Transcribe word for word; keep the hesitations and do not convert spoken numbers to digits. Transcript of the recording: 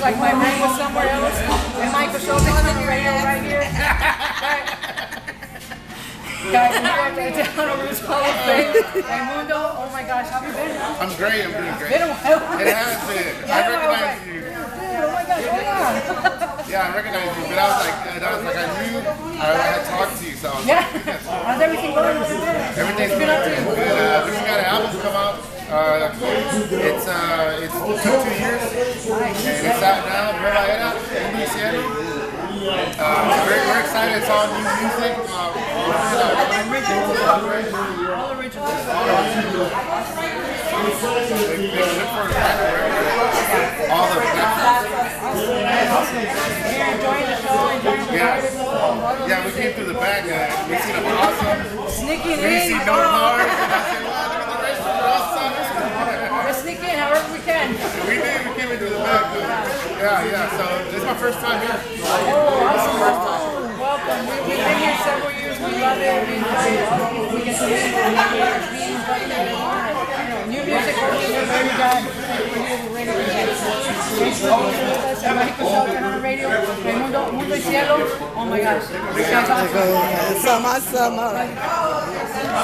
like my brain was somewhere else. And Michael shows me on the radio right here. Guys, we got the Tejano Roots Hall of Fame. Raymundo, oh my gosh, how have you been? I'm great, I'm doing great. Been a while. It has been. I recognize you. Dude, oh my gosh, hold on. Yeah, I recognize you, but I was like, I was like, I knew I had talked to you, so I was Yeah. like, How's everything going over there? everything's been up to you. Uh, we just got an album come out. Uh, it's uh, it's took two years, and it's out now. Nueva Era, Iniciative. Uh, we're, we're excited. It's all new music. Uh, All originals. All originals. All the You're enjoying the show, enjoying the yeah. party. Yeah, we came through the back. Uh, we seen them awesome. Sneaking We in. see no hard. And I said, wow, look at the rest of us. We're sneaking in however we can. We did. We came in through the back. Yeah, yeah. So this is my first time here. Oh, awesome. Welcome. We, we've been here several years. We love it. We enjoy it. We get to meet new music. We're very glad. We're here with radio. Thanks for being with us. Magico on the radio. Raymundo, Mundo y Cielo. Oh my gosh. This guy's awesome. Summer, summer.